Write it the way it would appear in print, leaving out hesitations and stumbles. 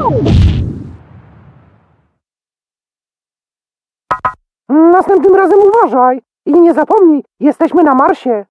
Następnym razem uważaj i nie zapomnij, jesteśmy na Marsie.